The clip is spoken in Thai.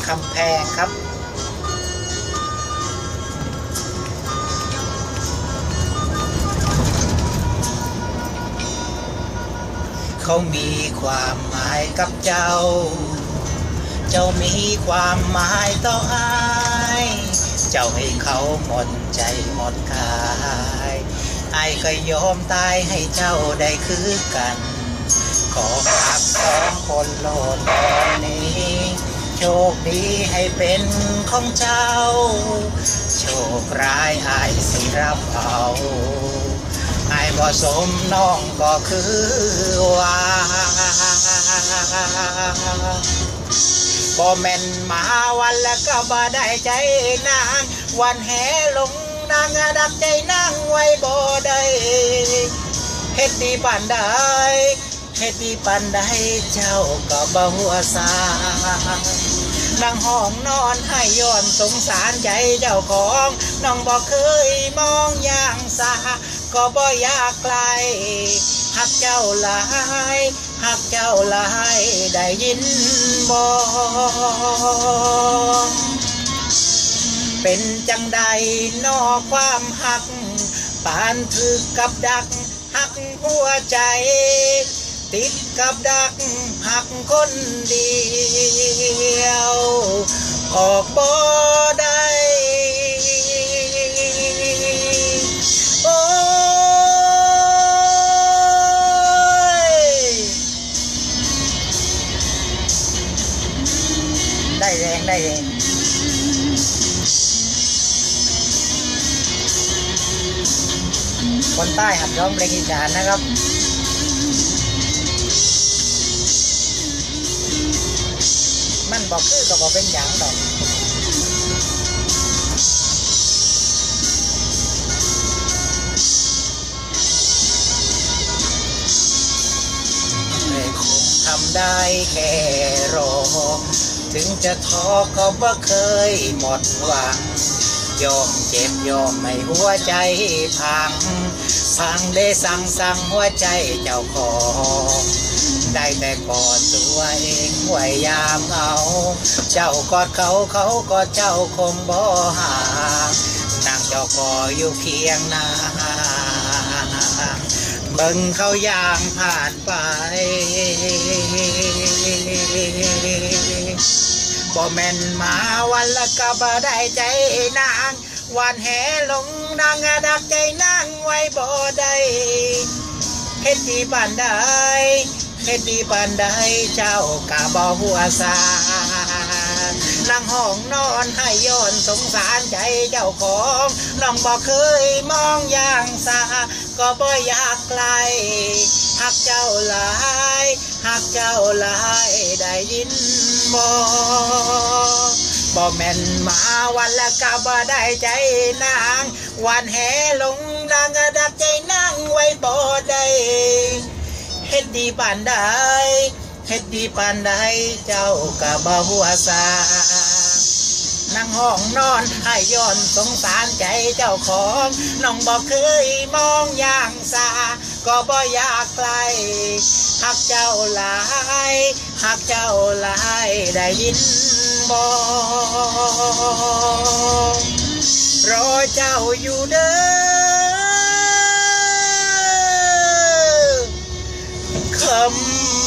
คำแพงครับเขามีความหมายกับเจ้าเจ้ามีความหมายต่ออ้ายเจ้าให้เขาหมดใจหมดกายอ้ายก็ยอมตายให้เจ้าได้คือกันขอหักสองคนโลดตอนนี้โชคดีให้เป็นของเจ้าโชคร้ายอ้ายสิรับเอาอ้ายบ่สมน้องก็คือว่าบ่แม่นมาวันแล้วก็บ่ได้ใจนางวันแห่ลงนางดักใจนางไว้บ่ได้เฮ็ดดีปานใดเฮ็ดดีปานใดเจ้าก็บ่หัวซานางห้องนอนให้ย้อนสงสารใจเจ้าของน้องบ่เคยมองอย่างสาก็บ่อยากไกลหักเจ้าหลายหักเจ้าหลายได้ยินบ่เป็นจังใดนอความหักปานถึกกับดักหักหัวใจติดกับดักหักคนเดียวออกบ่ได้โอ้ได้แรงได้แรงคนใต้หัดร้องเพลงอีสานนะครับมันบอกคือก็บอกเป็นอย่างดอกแต่คงทำได้แค่รอถึงจะท้อก็บ่เคยหมดหวังยอมเจ็บยอมไม่หัวใจพังได้สั่งหัวใจเจ้าของได้แต่กอดตัวเองไว้ยามเหงาเจ้ากอดเขากอดเจ้าคงบ่ห่างนางเจ้าก็อยู่เคียงนางเบิ่งเขาย่างผ่านไปบ่แม่นมาวันละก็บ่ได้ใจนางวันแห่ลงนางดักใจนางไว้บ่ได้เฮ็ดดีปานใดเฮ็ดดีปานใดเจ้ากะบ่หัวซานางห้องนอนให้ย้อนสงสารใจเจ้าของน้องบ่เคยมองอย่างสาก็บ่อยากไกลหักเจ้าหลายหักเจ้าหลายได้ยินบ่แม่นมาวันละก็บ่ได้ใจนางวันแห่ลงนางดักใจนางไว้บ่ได้เฮ็ดดีปานใดเฮ็ดดีปานใดเจ้าก็บ่หัวซานางห้องนอนให้ย้อนสงสารใจเจ้าของน้องบ่เคยมองอย่างสาก็บ่อยากไกลหักเจ้าหลายหักเจ้าหลายได้ยินบ่รอเจ้าอยู่เด้อคำ